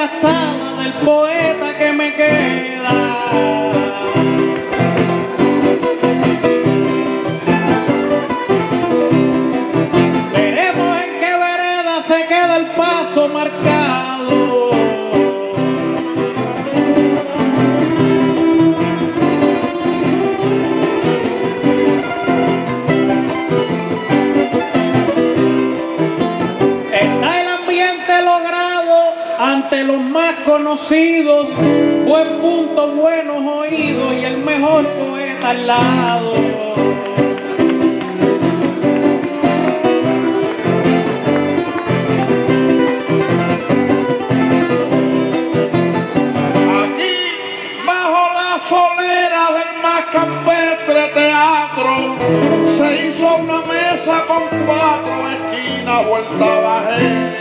desgastada del poeta que me queda. Veremos en qué vereda se queda el paso marcado. Está el ambiente logrado ante los más conocidos, buen punto, buenos oídos y el mejor poeta al lado. Campestre teatro, se hizo una mesa con 4 esquinas, vuelta bajera.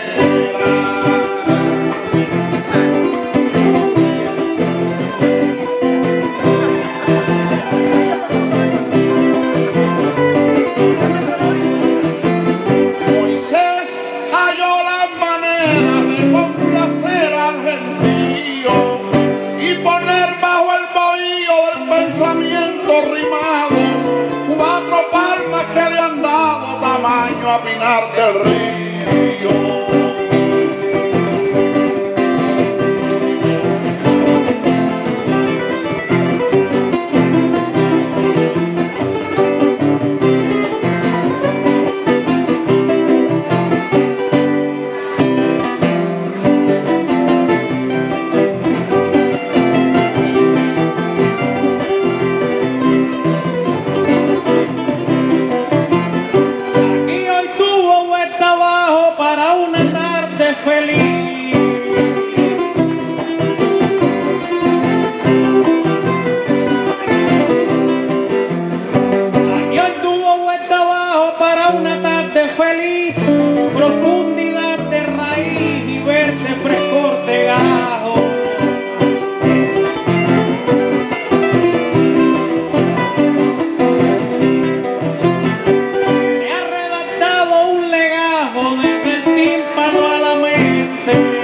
Moisés halló las maneras de complacer al gentío y poner bajo el bohío del pensamiento rimado 4 palmas que le han dado tamaño a Pinar del Río. Feliz. Aquí hoy tuvo vuelta abajo para una tarde feliz, profundidad de raíz y verde frescor de gajo. Se ha redactado un legajo desde el tímpano a la mente.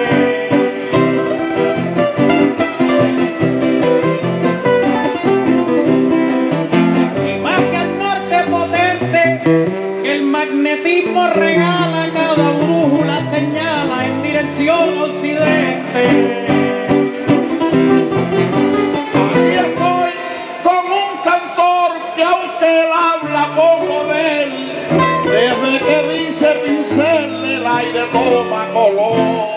Y más que al norte potente, que el magnetismo regala, cada brújula señala en dirección occidente. Aquí estoy con un cantor que aunque él habla poco de él, desde que dice pincel el aire toma color.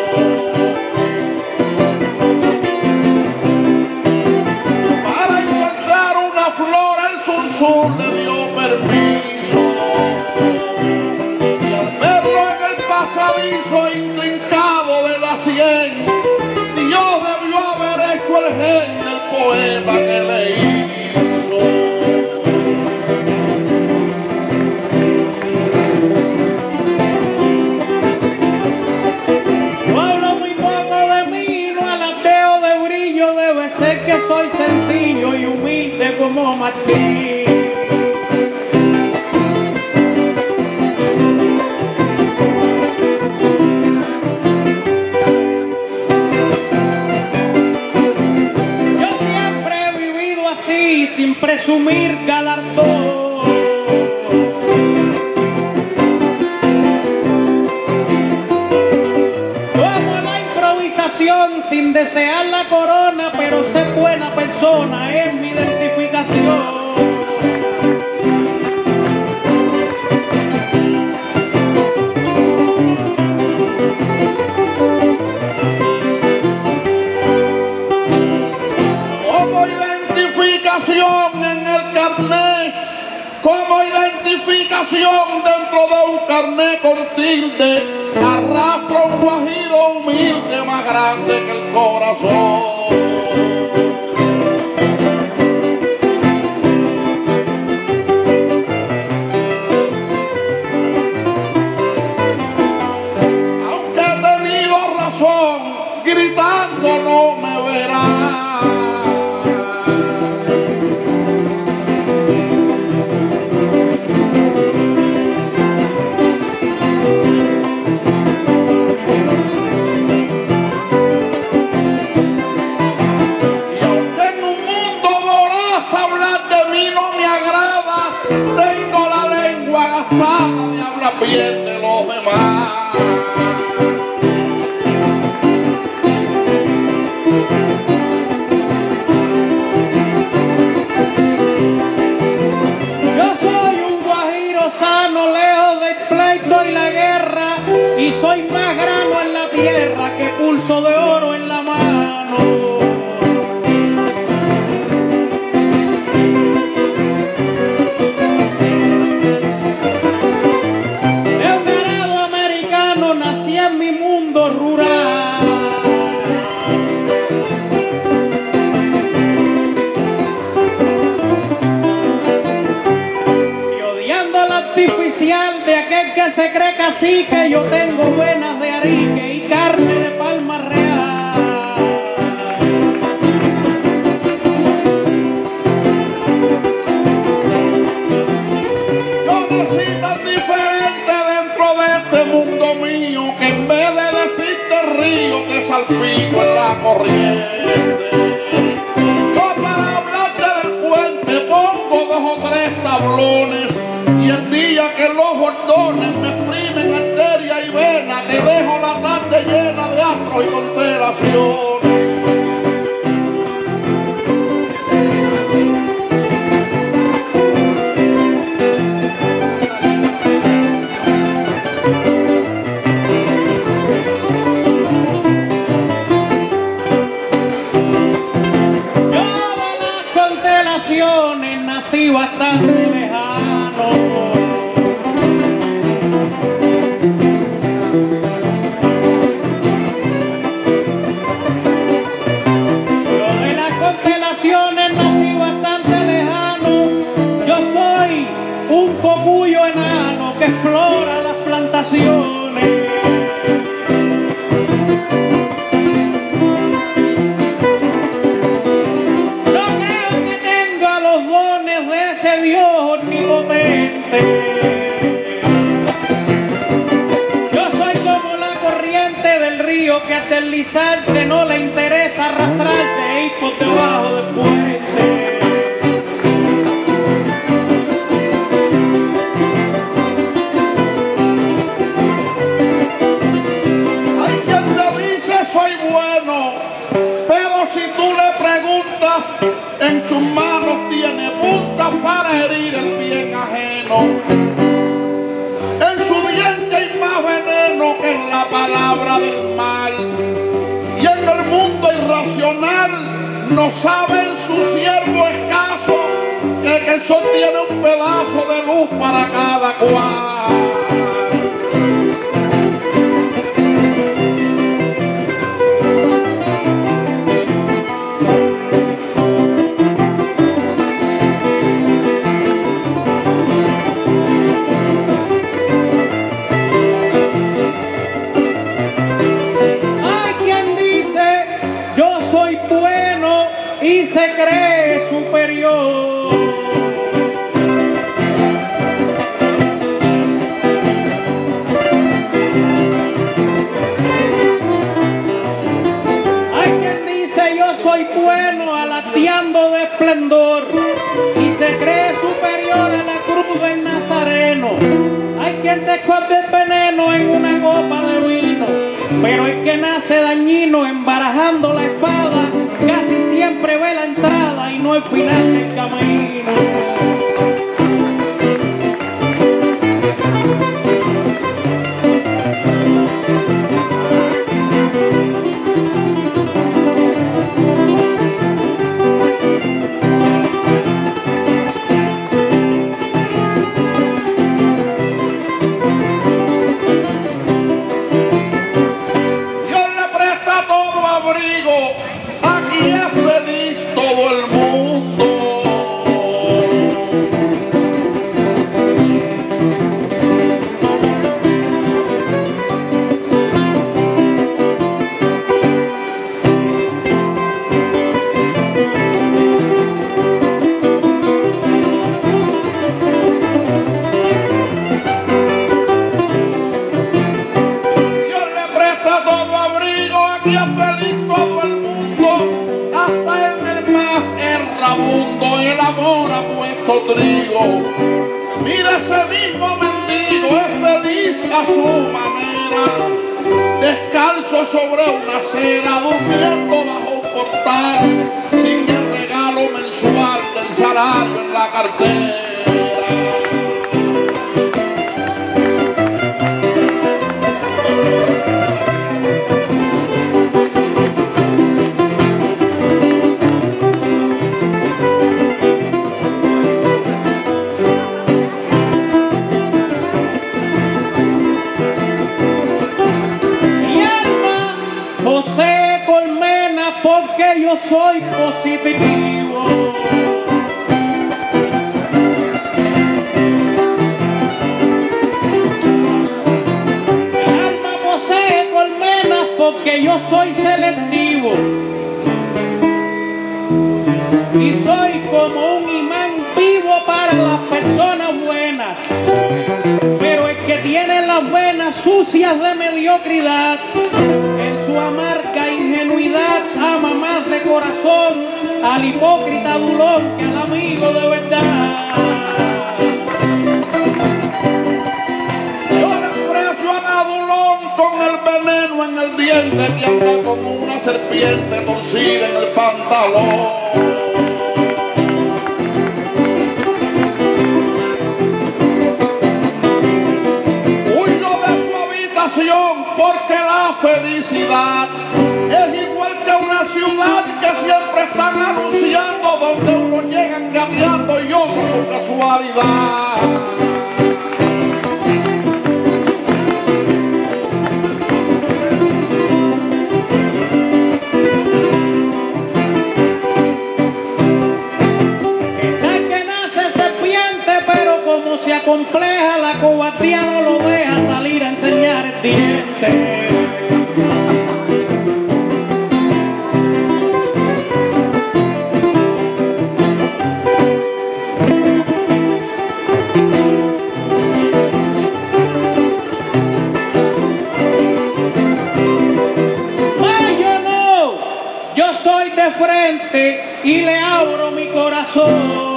Para encontrar una flor el Sunsur le dio permiso, y al verlo en el pasadizo intrincado de la 100, Dios debió haber hecho el gen del poeta que le hizo. Yo hablo muy poco de mí, no alateo de brillo, debe ser que soy sencillo y humilde como Martín. Yo siempre he vivido así, sin presumir galardón. Yo amo la improvisación sin desear la corona, pero ser buena persona es mi identificación. Como identificación en el carnet, como identificación dentro de un carnet con tilde, arrastro un guajiro humilde más grande que el corazón. Aunque he tenido razón, gritando no me verás. los demás. Y la guerra, y soy más grano en la tierra que pulso de oro en la mano. De un ganado americano nací en mi mundo rural. Artificial de aquel que se cree cacique, yo tengo venas de arique y carne de palma real. Yo nací tan diferente dentro de este mundo mío que en vez de decirte río te salpico en la corriente. Yo para hablarte del puente pongo 2 o 3 tablones. Y el día que los bordones me exprimen arteria y vena, te dejo la tarde llena de astros y constelaciones. Yo de las constelaciones nací bastante lejano. Nací bastante lejano, yo soy un cocuyo enano que explora las plantaciones. No creo que tenga los dones de ese Dios omnipotente. Yo soy como la corriente del río que al deslizarse no le interesa arrastrarse e ir por debajo del puente. Hay quien te dice soy bueno, pero si tú le preguntas, en sus manos tiene puntas para herir el bien ajeno. En su diente hay más veneno que en la palabra del mal. Y en el mundo irracional no saben su siervo escaso que el sol tiene un pedazo de luz para cada cual. Y se cree superior. Hay quien dice yo soy bueno alateando de esplendor y se cree superior a la cruz del Nazareno. Hay quien te esconde el veneno en una copa de vino, pero el que nace dañino embarajando la espada casi siempre ve la entrada y no el final del camino. vagabundo el amor ha puesto trigo. Mira ese mismo mendigo marido es feliz a su manera, descalzo sobre una acera, durmiendo bajo un portal, sin el regalo mensual del salario en la cartera. Porque yo soy positivo. Mi alma posee colmenas porque yo soy selectivo. Y soy como un imán vivo para las personas buenas. Pero el que tiene las venas sucias de mediocridad, en su amarga ingenuidad ama más de corazón al hipócrita dulón que al amigo de verdad. Yo desprecio a Nadulón con el veneno en el diente, que anda como una serpiente torcida en el pantalón. Porque la felicidad es igual que una ciudad que siempre están anunciando, donde uno llega cambiando y otro por casualidad. Está que nace serpiente, pero como se acompleja, la cobardía no lo deja salir a enseñar el diente. Yo soy de frente y le abro mi corazón.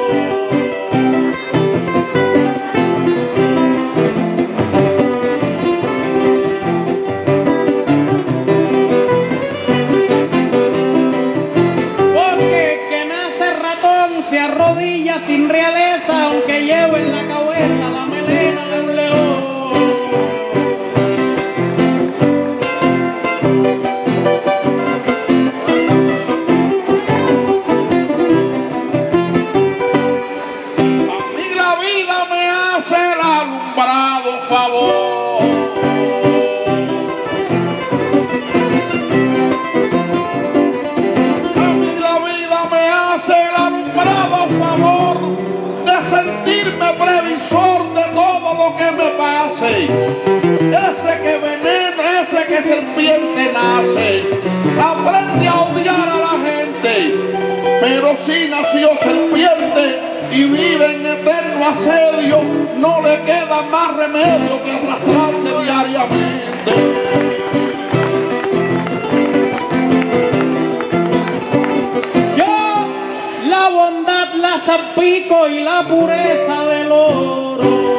Se arrodilla sin realeza, aunque lleve en la cabeza la melena de un león. A mí la vida me hace el alumbrado favor. A mí la vida me hace el alumbrado favor de sentirme previsor de todo lo que me pase. Ese que venena, ese que serpiente nace, aprende a odiar a la gente, pero si nació serpiente y vive en eterno asedio, no le queda más remedio que arrastrarse diariamente. La bondad la salpico y la pureza del oro.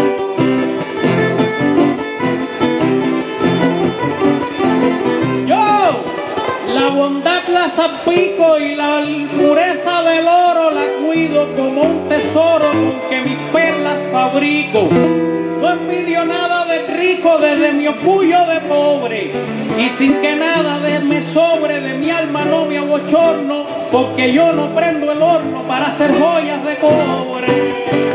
Yo la bondad la salpico y la pureza del oro la cuido como un tesoro con que mis perlas fabrico. No envidio nada de rico desde mi orgullo de pobre, y sin que nada me sobre de mi alma no me abochorno, porque yo no prendo el horno para hacer joyas de cobre.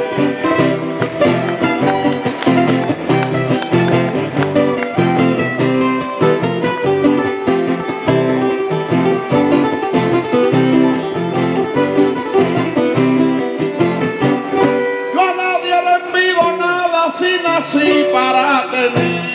Nací para tener.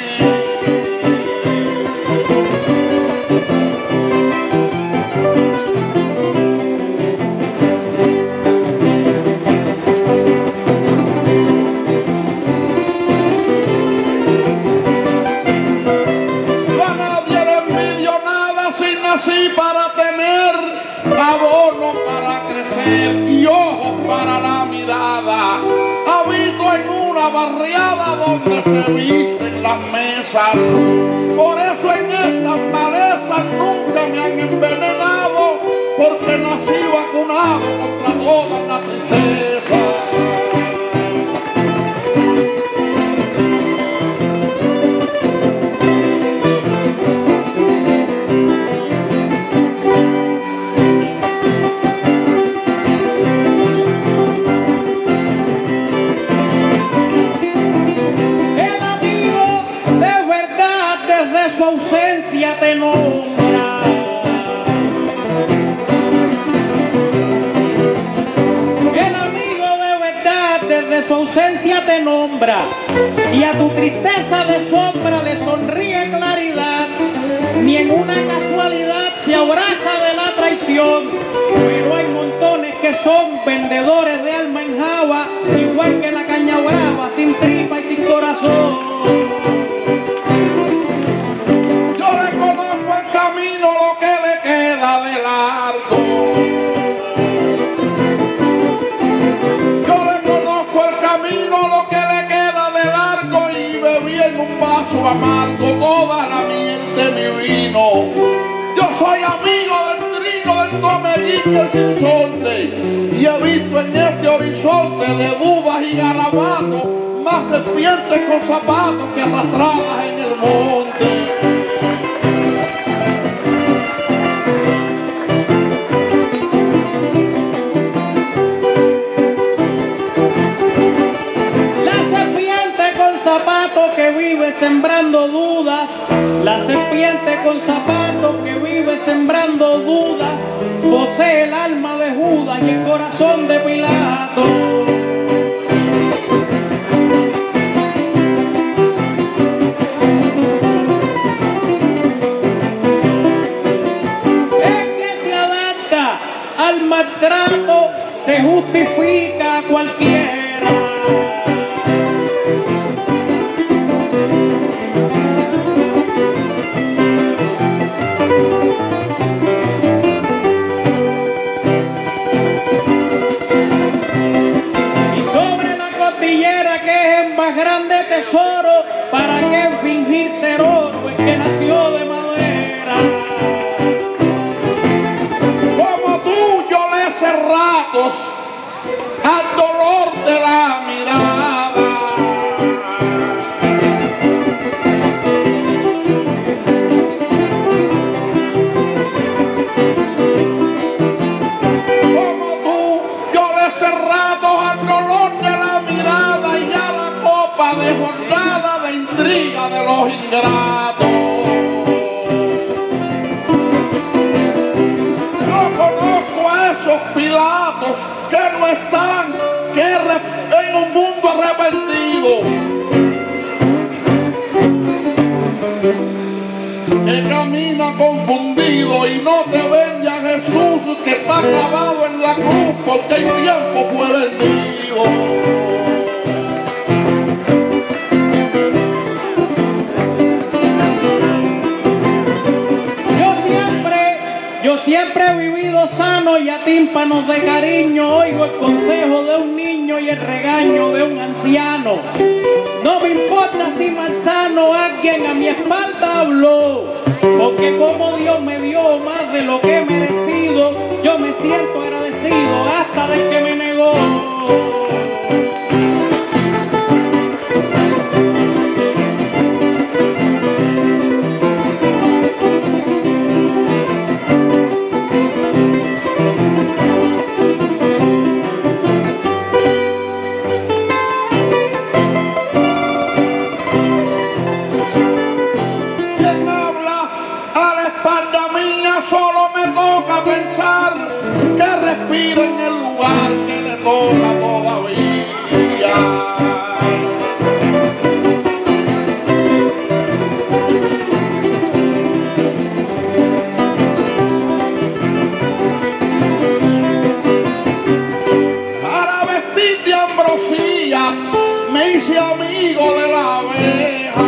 barriada donde se visten las mesas. Por eso en estas malezas nunca me han envenenado, porque nací vacunado contra toda la tristeza. Su ausencia te nombra. El amigo de verdad desde su ausencia te nombra, y a tu tristeza de sombra le sonríe claridad. Ni en una casualidad se abraza de la traición, pero hay montones que son vendedores de alma en java, igual que la caña brava, sin tripa y sin corazón. Camino lo que le queda de largo. Yo le conozco el camino lo que le queda de largo, y bebí en un vaso amargo toda la miel de mi vino. Yo soy amigo del trino, del tomellín y el sinsonte, y he visto en este horizonte de dudas y garabatos más serpientes con zapatos que arrastradas en el monte. Zapato que vive sembrando dudas, la serpiente con zapatos que vive sembrando dudas, posee el alma de Judas y el corazón de Pilato. El que se adapta al maltrato se justifica a cualquiera. Grande tesoro, para que fingir ser oro el que nació de madera. Como tú yo le sé ratos al dolor de la mirada. Como tú yo le sé ratos al dolor de la mirada, y ya de jornada de intriga de los ingratos. Yo conozco a esos Pilatos que no están, en un mundo arrepentido, que camina confundido y no te ven ya Jesús que está clavado en la cruz, porque el tiempo fue vendido. Yo siempre he vivido sano y a tímpanos de cariño oigo el consejo de un niño y el regaño de un anciano. No me importa si malsano alguien a mi espalda habló, porque como Dios me dio más de lo que he merecido, yo me siento agradecido hasta del que me negó. Respira en el lugar que le toca todavía. Para vestir de ambrosía me hice amigo de la abeja.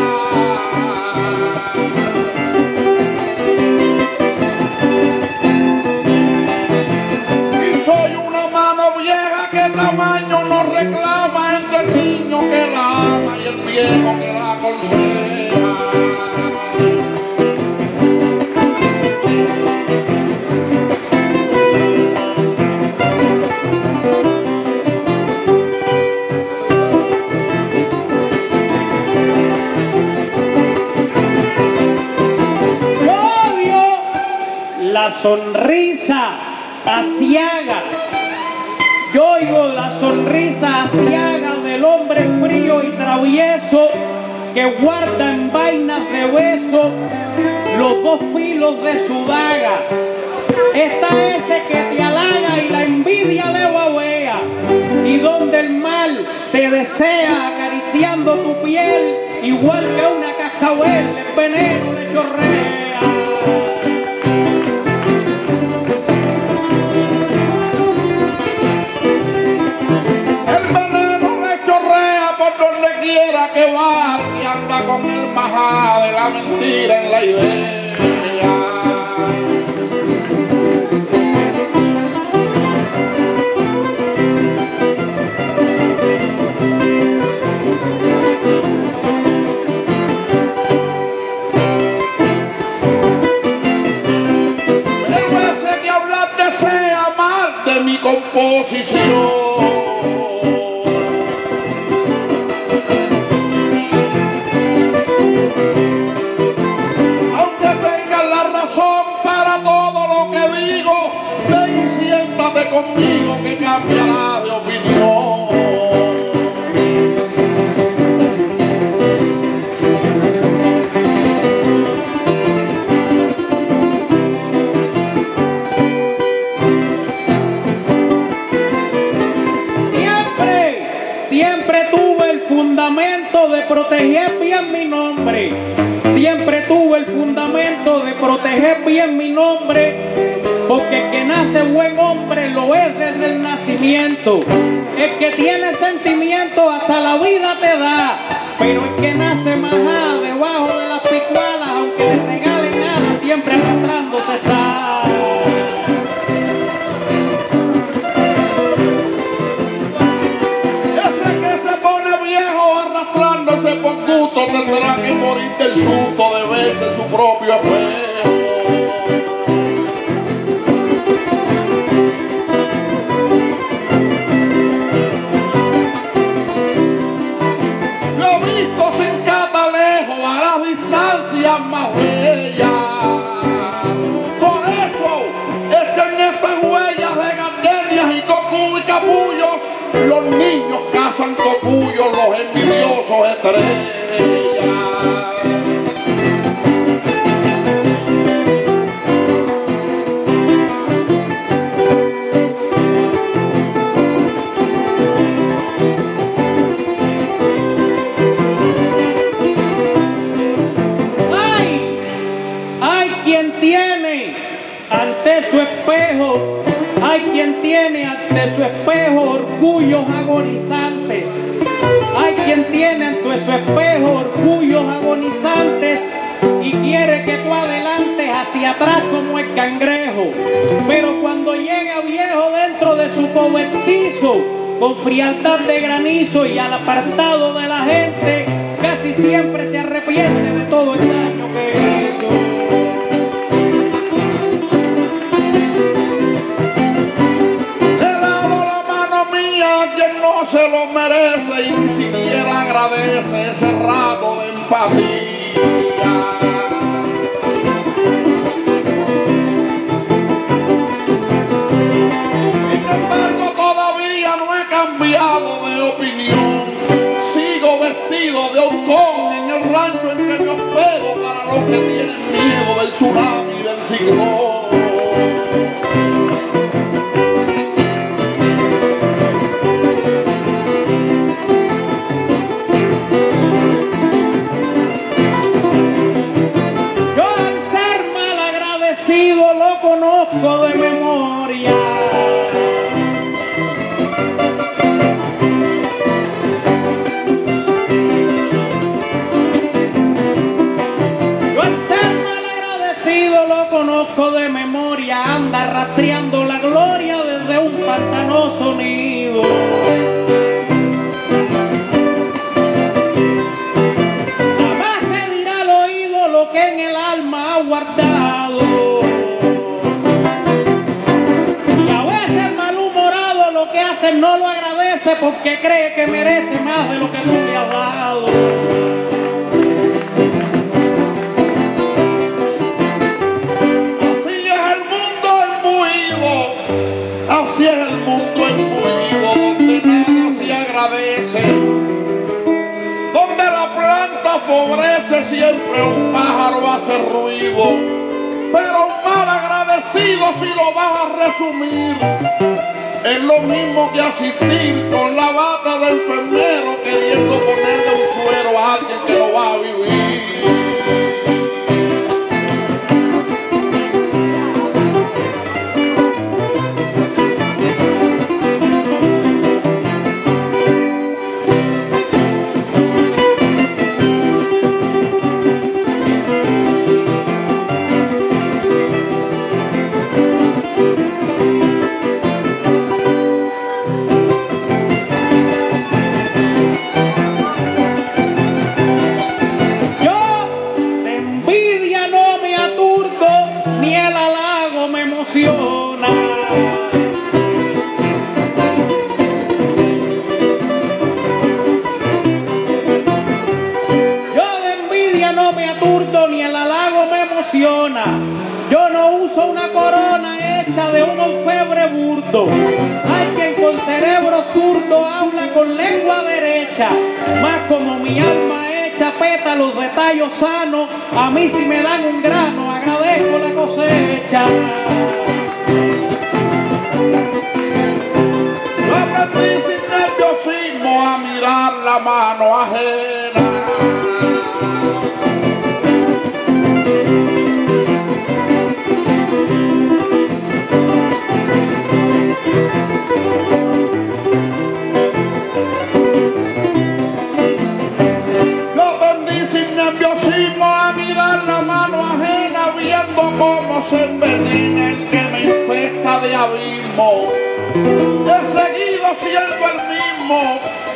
Y soy una mano vieja que la la sonrisa aciaga. Yo oigo la sonrisa aciaga del hombre frío y travieso que guarda en vainas de beso los dos filos de su daga. Está ese que te halaga y la envidia le babea, y donde el mal te desea acariciando tu piel, igual que una cascabel, el veneno le chorrea. El veneno le chorrea por donde quiera que va, y anda con el majá de la mentira en la idea. Mi composición, aunque tengas la razón para todo lo que digo, ven y siéntate conmigo que cambiará de opinión. Siempre tuve el fundamento de proteger bien mi nombre. Siempre tuve el fundamento de proteger bien mi nombre, porque el que nace buen hombre lo es desde el nacimiento. El que tiene sentimiento hasta la vida te da, pero el que nace majá debajo de las picualas, aunque le regalen alas, siempre arrastrándose está. Arrastrándose por gusto tendrá que morir del susto de verse su propio espejo. Lo he visto sin catalejo a las distancias más bellas. Por eso es que en estas huellas de gardenias y cocu y capullos los niños cazan cocuyos, los envidiosos estrellas. Hay quien tiene ante su espejo, hay quien tiene ante su espejo orgullos agonizantes. Hay quien tiene ante su espejo orgullos agonizantes y quiere que tú adelantes hacia atrás como el cangrejo. Pero cuando llega viejo dentro de su cobertizo, con frialdad de granizo y al apartado de la gente, casi siempre se arrepiente de todo el daño que hizo. Quien no se lo merece y ni siquiera agradece ese rato de empatía. Sin embargo, todavía no he cambiado de opinión. Sigo vestido de halcón en el rancho en que me hospedo para los que tienen miedo del tsunami y del ciclón. Lo conozco de memoria. Yo al ser mal agradecido lo conozco de memoria. Anda rastreando la gloria desde un pantanoso nido. Jamás me dirá al oído lo que en el alma ha guardado. No lo agradece porque cree que merece más de lo que tú le has dado. Así es el un pájaro hace ruido, pero un mal agradecido, si lo vas a resumir, es lo mismo que asistir con la bata de enfermero queriendo ponerle un suero a alguien que no va a vivir. Yo no uso una corona hecha de un orfebre burdo. Hay quien con cerebro zurdo habla con lengua derecha. Más como mi alma hecha pétalos de tallo sano, a mí si me dan un grano agradezco la cosecha. Yo aprendí sin nerviosismo a mirar la mano ajena. Yo aprendí sin nerviosismo a mirar la mano ajena, viendo cómo se envenena el que me infesta de abismo. He seguido siendo el mismo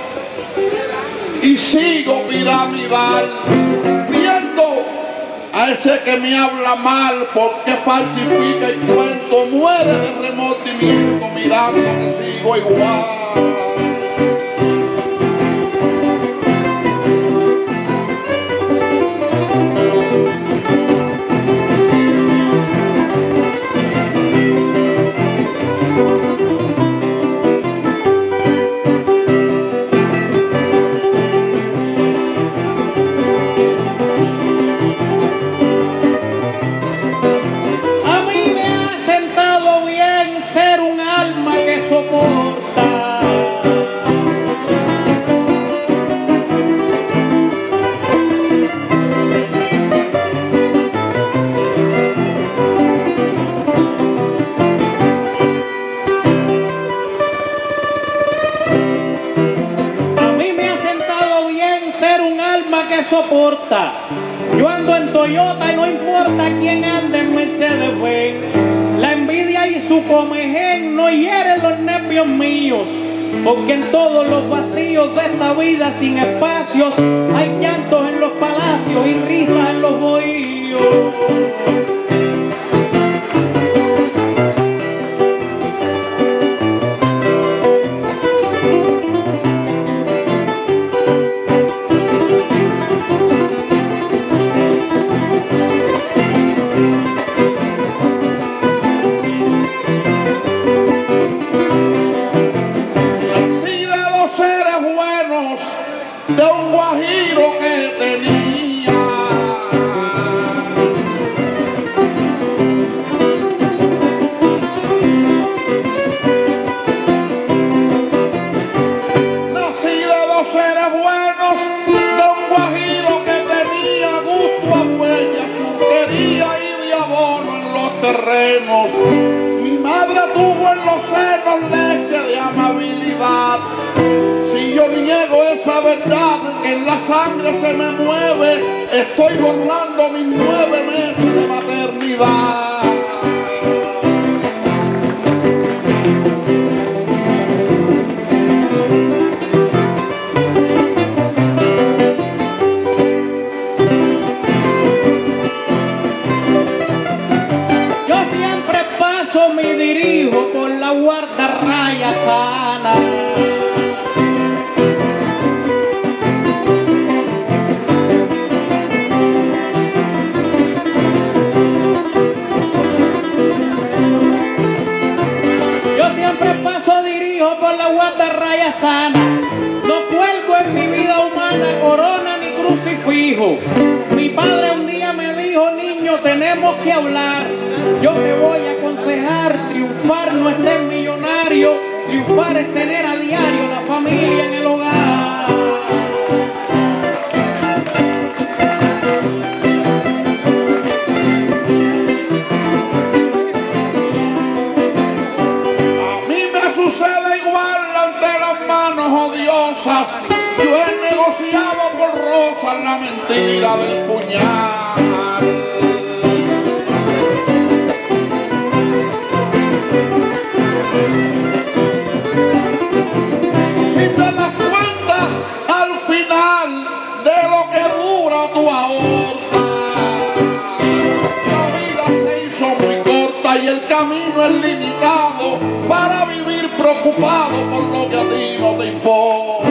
y sigo piramidal, viendo a ese que me habla mal porque falsifica y cuento, muere de remordimiento mirando que sigo igual. Soporta. Yo ando en Toyota y no importa quién ande en Mercedes-Benz. La envidia y su comején no hieren los nervios míos, porque en todos los vacíos de esta vida sin espacios hay llantos en los palacios y risas en los bohíos. De un guajiro que tenía, nací de dos seres buenos, de un guajiro que tenía gusto a huella, surquería y de abono en los terrenos. Mi madre tuvo en los senos leche de amabilidad. Si yo niego esa verdad que en la sangre se me mueve, estoy borrando mis 9 meses de maternidad. Yo siempre paso mi dirijo con la guardarraya sana. Por la guardarraya sana, no cuelgo en mi vida humana corona ni crucifijo. Mi padre un tenemos que hablar. Yo te voy a aconsejar, triunfar no es ser millonario, triunfar es tener a diario la familia en el hogar. A mí me sucede igual ante las manos odiosas. Yo he negociado por rosas la mentira del puñal. Si te das cuenta al final de lo que dura tu aorta, la vida se hizo muy corta y el camino es limitado para vivir preocupado por lo que a ti no te importa.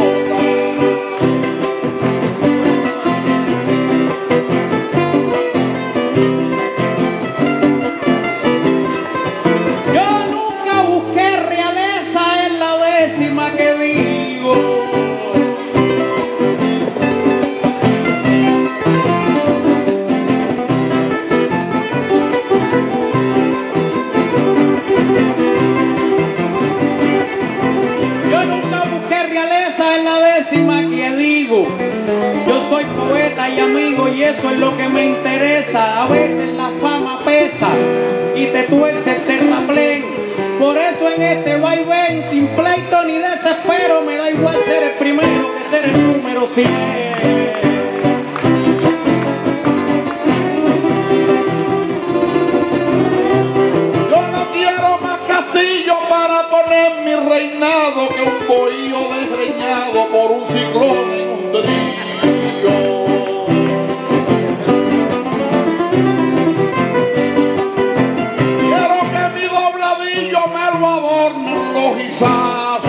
Yo soy poeta y amigo y eso es lo que me interesa. A veces la fama pesa y te tuerce el terraplén. Por eso en este vaivén, sin pleito ni desespero, me da igual ser el primero que ser el número 100. Yo no quiero más castillo para poner mi reinado que un bohío desgreñado por un ciclón en un trillo. Quiero que mi dobladillo me lo adornen los guisazos.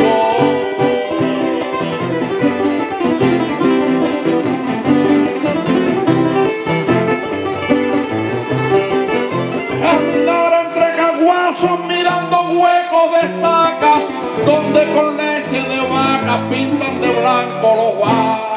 Andar entre caguazos mirando huecos de estacas donde con leche de vaca pintan de blanco los vasos.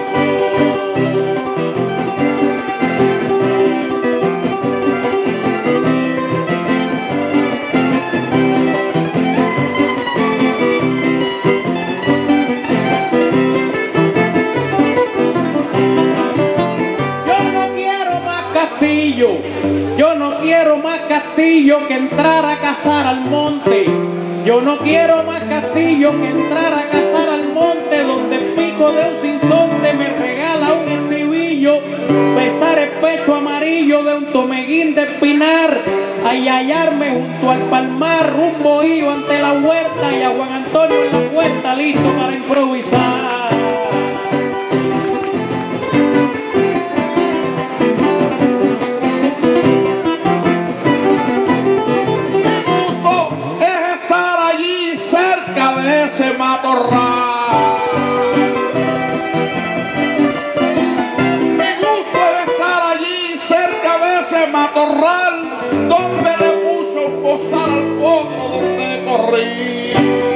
Yo no quiero más castillo que entrar a cazar al monte. Yo no quiero más castillo que entrar a cazar al monte, donde el pico de un sinsonte me regala un estribillo, besar el pecho amarillo de un tomeguín de espinar, a hallarme junto al palmar, rumbo ido ante la huerta y a Juan Antonio en la puerta listo para improvisar. Ese matorral. Mi gusto es estar allí cerca de ese matorral donde le puso un bozal al potro donde corrí.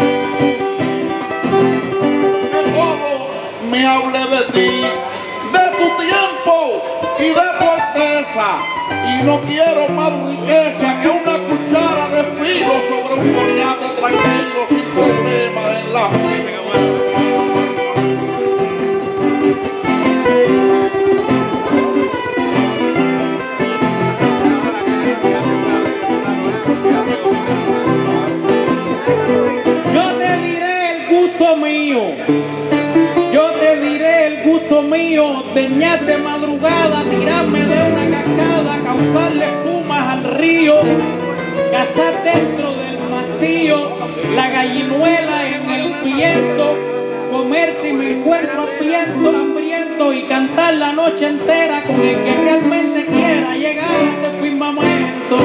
Que todo me hable de ti, de tu tiempo y de tu alteza. Y no quiero más riqueza que una cuchara de filo sobre un coñato tranquilo sin problema en la vida. Yo te diré el gusto mío. Yo te diré el gusto mío, teñar de madrugada, tirarme de una cascada, causarle espumas al río, cazar dentro del vacío, la gallinuela en el viento, comer si me encuentro hambriento y cantar la noche entera con el que realmente quiera llegar a este firmamento.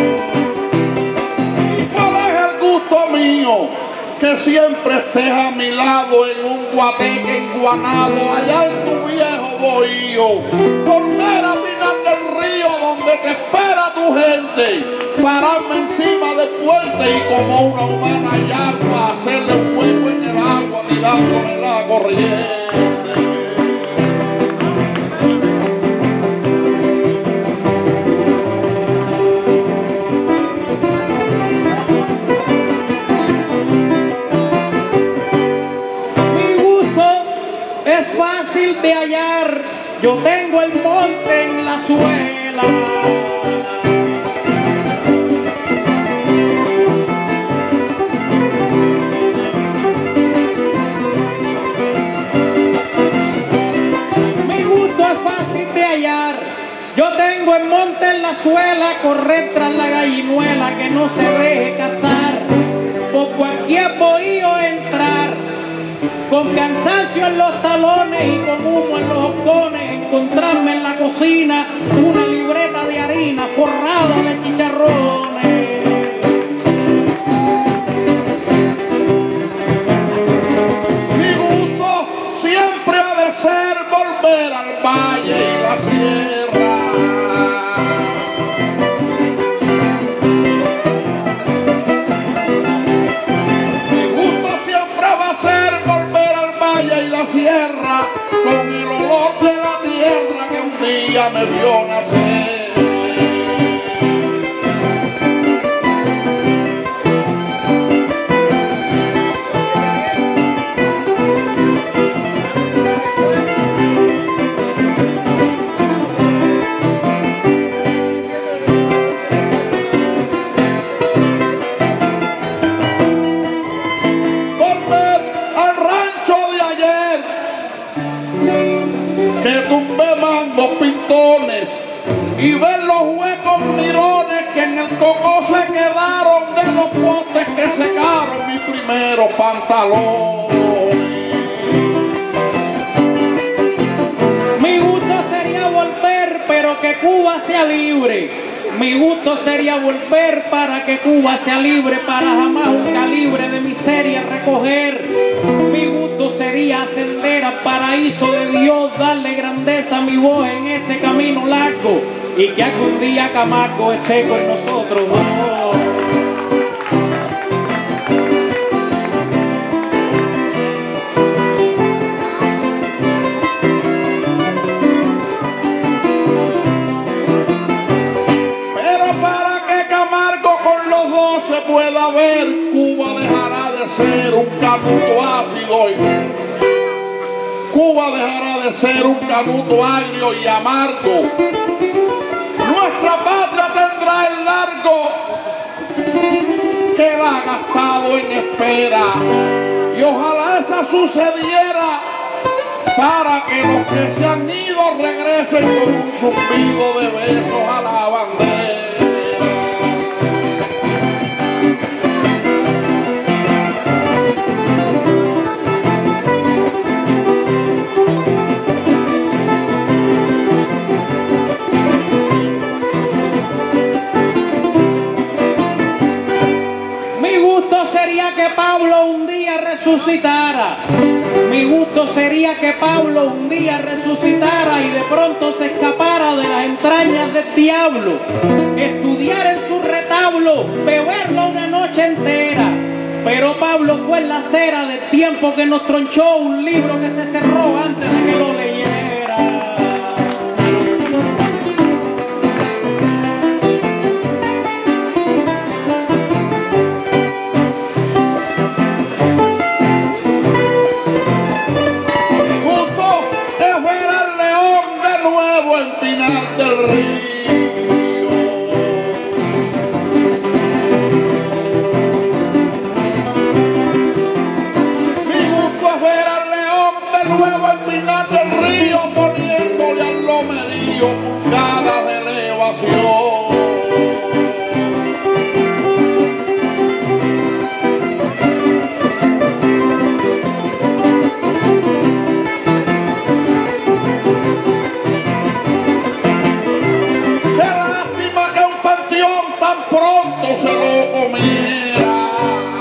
¿Y cuál es el gusto mío? Que siempre estés a mi lado en un guateque enguanado, allá en tu viejo bohío, portera final del río donde te espera tu gente, pararme encima del puente y como una humana yagua hacerle un hueco en el agua tirándole la corriente. de hallar, yo tengo el monte en la suela. Mi gusto es fácil de hallar, yo tengo el monte en la suela, correr tras la gallinuela que no se deje cazar, por cualquier bohío entrar, con cansancio en los talones y con humo en los hocones, encontrarme en la cocina una libreta de harina forrada de chicharrones. Mi gusto siempre ha de ser volver al valle y la sierra. Sierra, con el olor de la tierra que un día me vio nacer. Pintones y ver los huecos mirones que en el coco se quedaron de los potes que secaron mis primeros pantalones. Mi gusto sería volver, pero que Cuba sea libre. Mi gusto sería volver para que Cuba sea libre, para jamás un calibre de miseria recoger. Mi gusto sería ascender al paraíso de Dios, darle grandeza a mi voz en este camino largo y que algún día Camargo esté con nosotros. Oh. Pueda ver, Cuba dejará de ser un canuto ácido Cuba dejará de ser un canuto agrio y amargo. Nuestra patria tendrá el largo que la ha gastado en espera y ojalá esa sucediera para que los que se han ido regresen con un zumbido de besos a la bandera. Que Pablo un día resucitara. Mi gusto sería que Pablo un día resucitara y de pronto se escapara de las entrañas del diablo, estudiar en su retablo, beberlo una noche entera. Pero Pablo fue en la acera del tiempo que nos tronchó un libro que se cerró antes de que lo leyera. Del río. Mi gusto es ver al león de nuevo en final del río, poniéndole al lomerío cada de elevación. Pronto se lo comiera,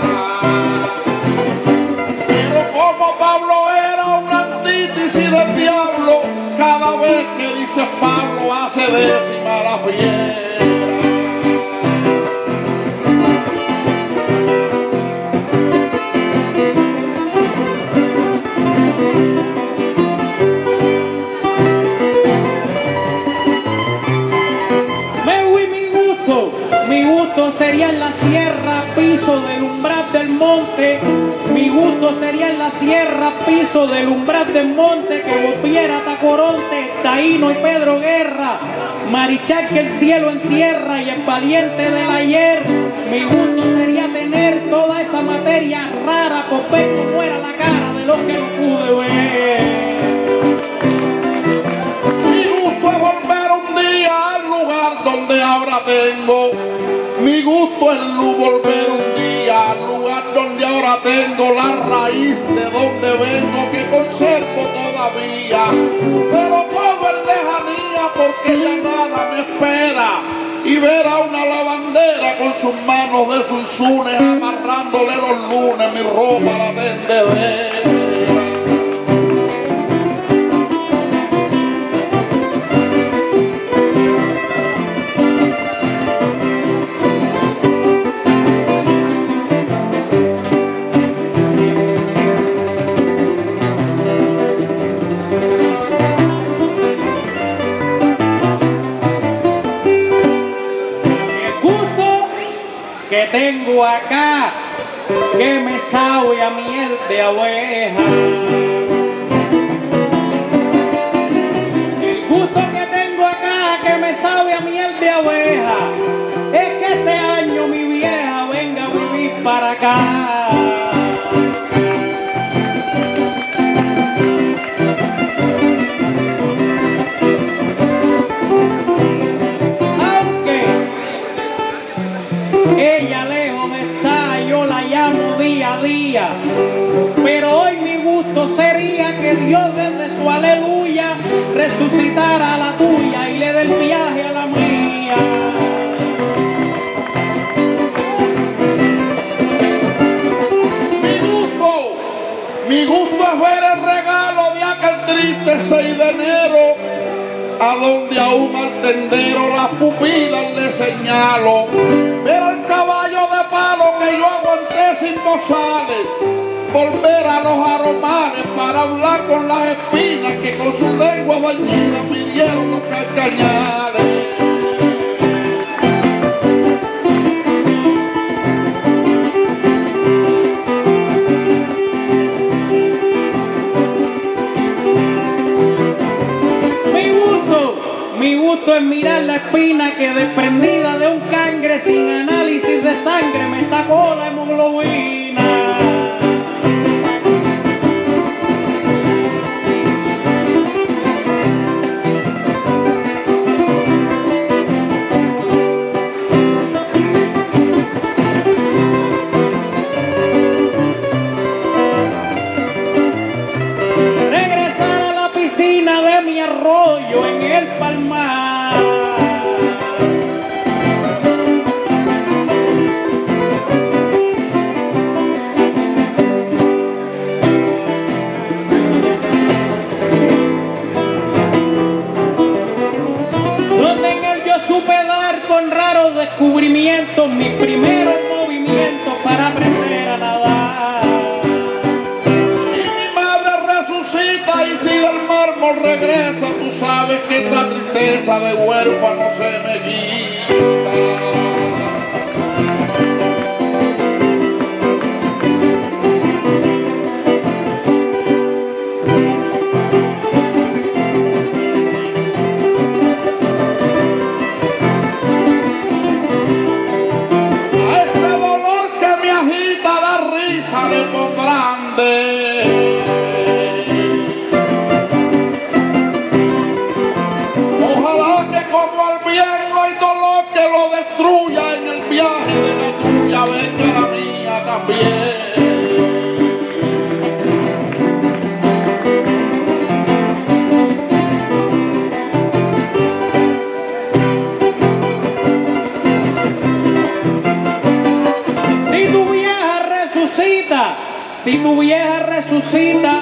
pero como Pablo era una antítesis del diablo, cada vez que dice Pablo hace décima la fiera. Mi gusto sería en la sierra, piso del umbral del monte. Mi gusto gusto sería en la sierra, piso del umbral del monte, que volviera Tacoronte, Taíno y Pedro Guerra, Marichal que el cielo encierra y el pariente del ayer. Mi gusto sería tener toda esa materia rara, por ver cómo era la cara de los que no pude ver. Mi gusto es volver un día al lugar donde ahora tengo. Mi gusto es volver un día al lugar donde ahora tengo la raíz de donde vengo, que conservo todavía. Pero todo es lejanía porque ya nada me espera. Y ver a una lavandera con sus manos de sulzunes amarrándole los lunes mi ropa a la tendedera. Que tengo acá, que me sabe a miel de abeja. El gusto que tengo acá, que me sabe a miel de abeja, es que este año mi vieja venga a vivir para acá. Ella lejos está, yo la llamo día a día, pero hoy mi gusto sería que Dios desde su aleluya resucitara a la tuya y le dé el viaje a la mía. Mi gusto es ver el regalo de aquel triste 6 de enero, a donde aún al tendero las pupilas le señalo. Ver el caballo de palo que yo aguanté sin bozales, volver a los aromares para hablar con las espinas que con su lengua dañina pidieron los carcañales. Mi gusto es mirar la espina que desprendida de un cangre sin análisis de sangre me sacó la hemoglobina. Regresar a la piscina de mi arroyo en el Palmar. Donde en él yo supe dar con raros descubrimientos mis primeros movimientos para aprender a nadar. Y mi madre resucita y si del mármol regresa, tú sabes que esta tristeza de huérfano se me quita. A este dolor que me agita la risa le pondrán ojalá que como al bien no hay dolor que lo destruya, en el viaje de la tuya venga la mía también. Si tu vieja resucita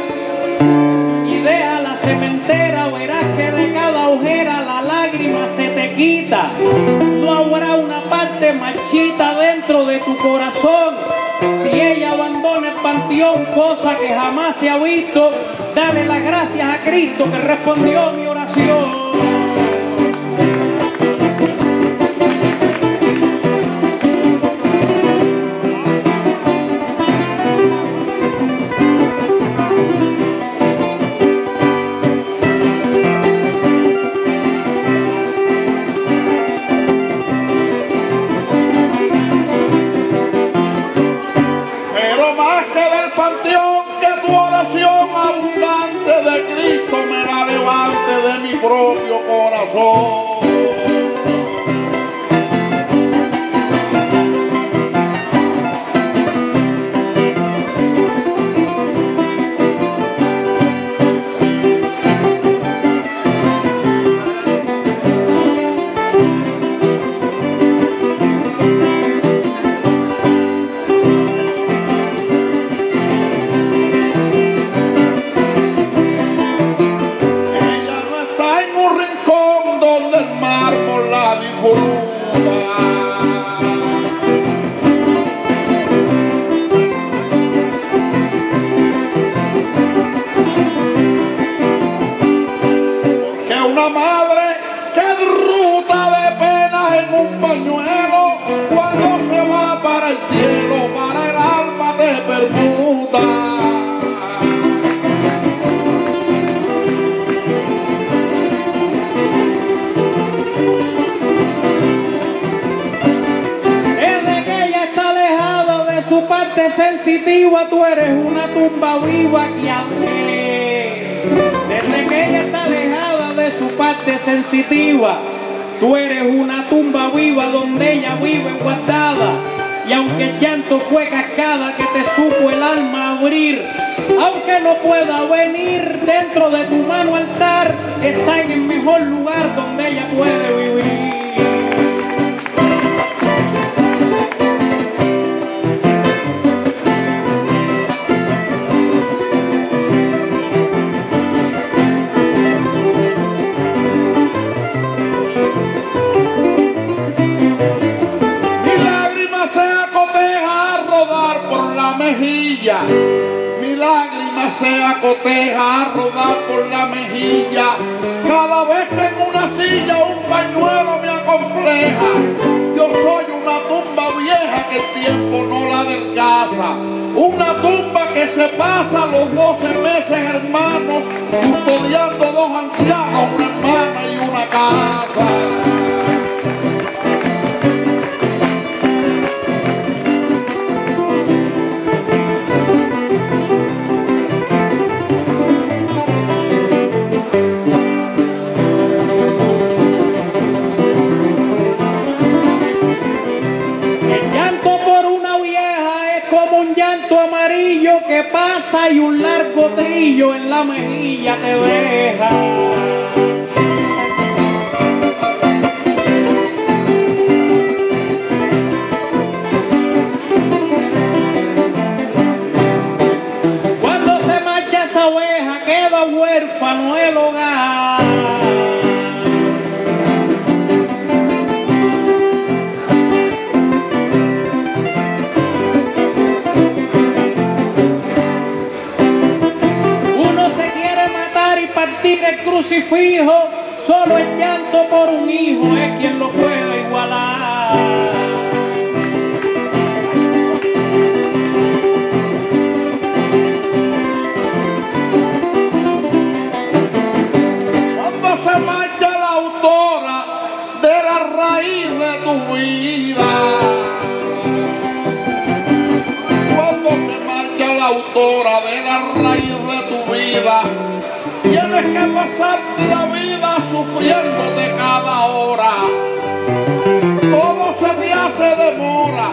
y deja la cementera, verás que de cada ojera la lágrima se te quita. No habrá una parte marchita dentro de tu corazón. Si ella abandona el panteón, cosa que jamás se ha visto, dale las gracias a Cristo que respondió mi oración. propio corazón. Sensitiva, tú eres una tumba viva que aunque desde que ella está alejada de su parte sensitiva, tú eres una tumba viva donde ella vive guardada. Y aunque el llanto fue cascada que te supo el alma abrir, aunque no pueda venir dentro de tu mano altar, está en el mejor lugar donde ella puede vivir. Mi lágrima se acoteja a rodar por la mejilla. Cada vez que en una silla un pañuelo me acompleja. Yo soy una tumba vieja que el tiempo no la adelgaza. Una tumba que se pasa los 12 meses hermanos, custodiando dos ancianos, una hermana y una casa. Que pasa y un largo trillo en la mejilla te deja. Cuando se marcha esa oveja queda huérfano el hogar. El crucifijo, solo el llanto por un hijo es quien lo puede igualar. Cuando se marcha la autora de la raíz de tu vida, cuando se marcha la autora de la raíz de tu vida, tienes que pasarte la vida sufriendo de cada hora. Todo se te hace demora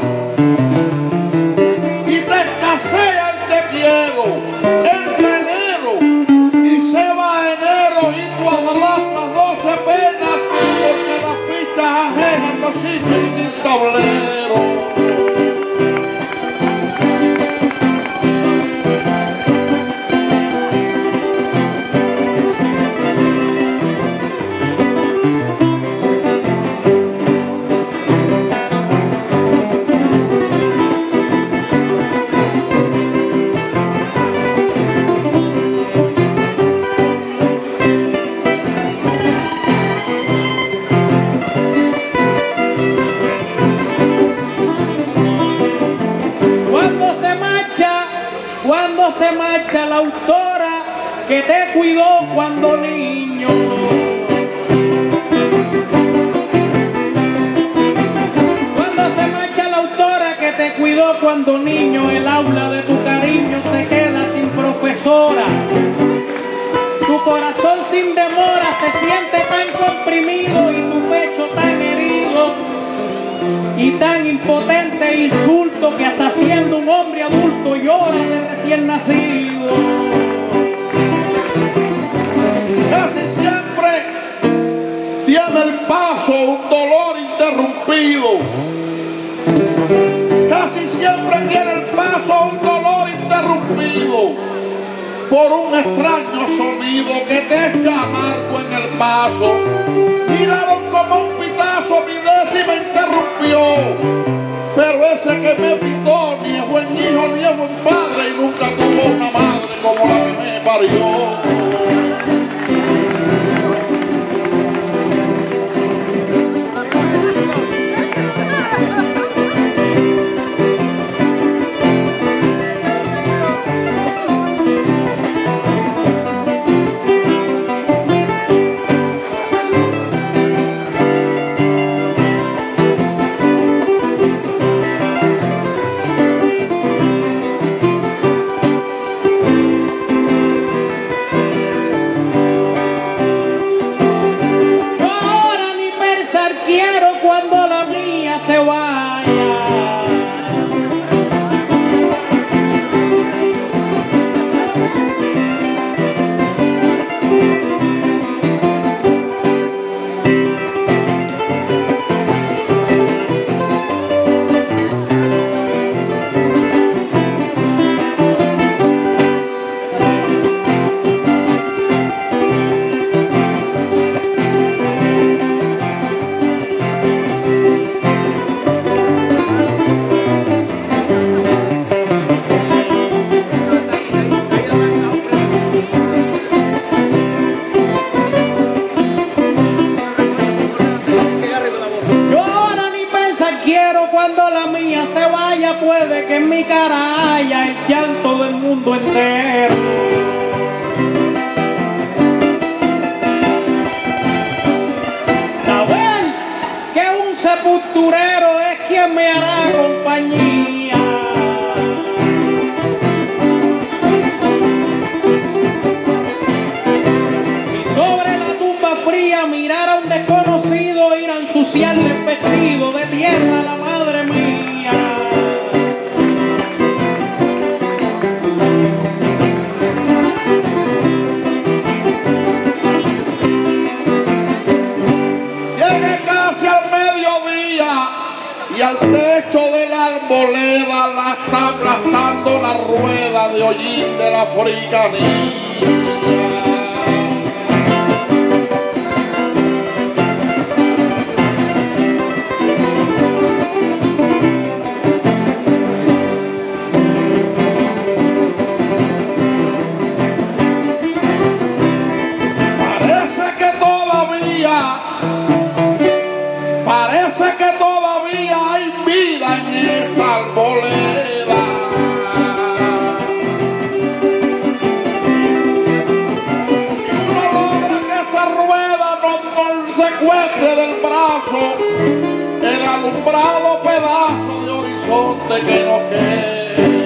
y te escasea el te quiero entre enero y se va enero y tú agarras las 12 penas porque las pistas ajenas no sirven en el tablero. Cuando se marcha la autora que te cuidó cuando niño. Cuando se marcha la autora que te cuidó cuando niño, el aula de tu cariño se queda sin profesora. Tu corazón sin demora se siente tan impotente insulto que hasta siendo un hombre adulto llora de recién nacido. Casi siempre tiene el paso un dolor interrumpido. Casi siempre tiene el paso un dolor interrumpido por un extraño sonido que te echa amargo en el paso. Tiraron como un pitazo, mi décima interrumpió, pero ese que me pitó ni es buen hijo ni es buen padre y nunca tuvo una madre como la que me parió. Puede que en mi cara haya el llanto del mundo entero. Saber que un sepulturero es quien me hará compañía. Y sobre la tumba fría mirar a un desconocido, ir a ensuciarle el vestido de tierra a la madre mía. Y al techo de la arboleda la está aplastando la rueda de hollín de la africanía. Parece que todavía hay vida en esta arboleda. Si uno logra que esa rueda no se secuestre del brazo el alumbrado pedazo de horizonte que nos queda.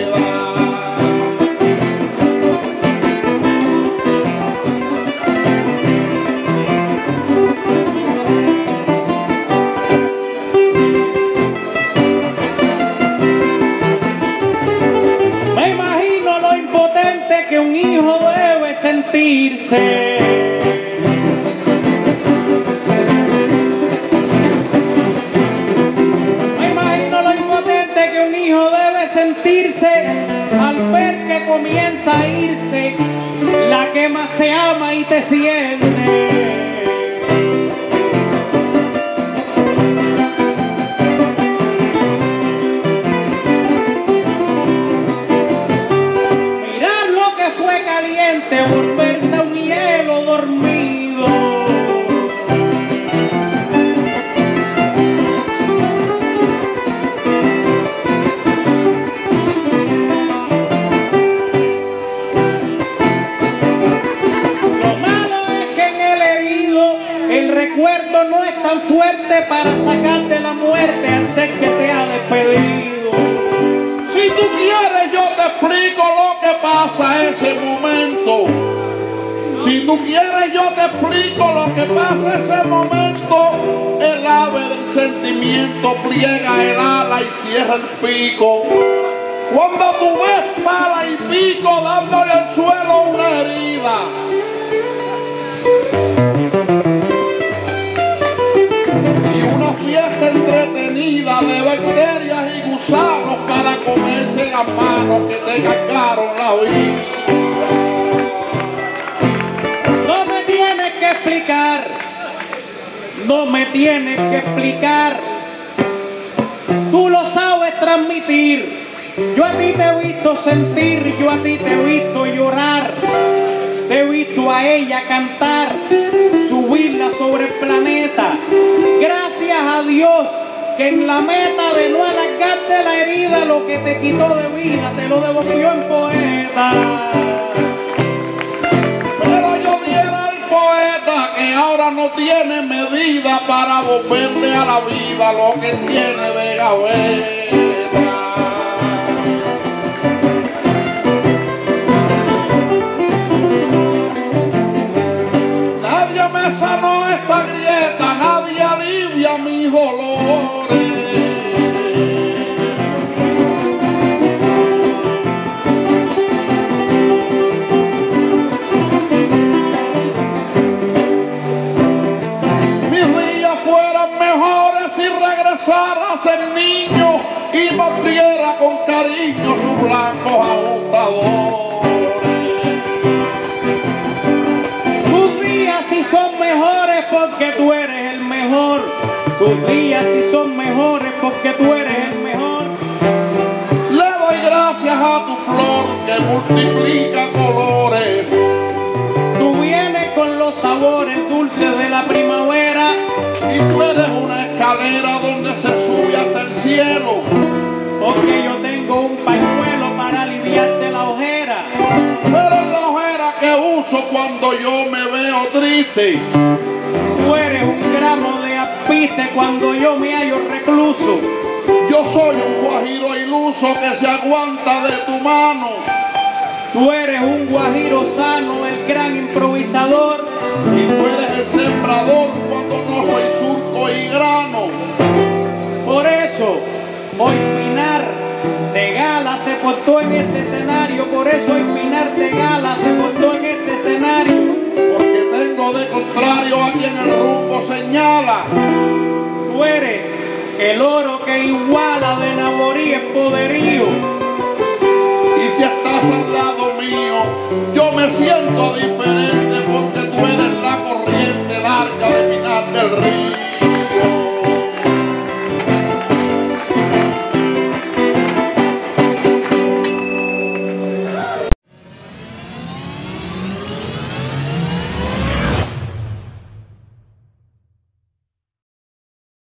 Que un hijo debe sentirse. Me imagino lo impotente que un hijo debe sentirse al ver que comienza a irse la que más te ama y te siente. Volverse un hielo dormido. Lo malo es que en el herido el recuerdo no es tan fuerte para sacar de la muerte al ser que se ha despedido. Si tú quieres yo te explico lo que pasa en ese momento. Si tú quieres yo te explico lo que pasa en ese momento. El ave del sentimiento pliega el ala y cierra el pico. Cuando tú ves pala y pico dándole al suelo una herida. Y una fiesta entretenida de bacterias y gusanos para comerse las manos que te cargaron la vida. No me tienes que explicar, no me tienes que explicar. Tú lo sabes transmitir. Yo a ti te he visto sentir, yo a ti te he visto llorar. Te he visto a ella cantar, subirla sobre el planeta. Gracias a Dios que en la meta de no alargarte la herida, lo que te quitó de vida te lo devolvió en poeta. Pero yo diera al poeta que ahora no tiene medida para volverle a la vida lo que tiene de gaveta. Nadie me sanó esta grieta, nadie alivia mis dolores. Regresara a ser niño y mordiera con cariño sus blancos ajustadores. Tus días sí son mejores porque tú eres el mejor. Tus días sí son mejores porque tú eres el mejor. Le doy gracias a tu flor que multiplica colores. Tú vienes con los sabores dulces de la primavera. Y tú eres una escalera donde se sube hasta el cielo. Porque yo tengo un pañuelo para aliviarte la ojera. Pero es la ojera que uso cuando yo me veo triste. Tú eres un gramo de apiste cuando yo me hallo recluso. Yo soy un guajiro iluso que se aguanta de tu mano. Tú eres un guajiro sano, el gran improvisador. Y tú eres el sembrador cuando no soy surco y grano. Por eso, hoy Pinar de Gala se portó en este escenario. Por eso hoy Pinar de Gala se portó en este escenario. Porque tengo de contrario a quien el rumbo señala. Tú eres el oro que iguala de Naborí en poderío. Y si estás al lado mío, yo me siento diferente.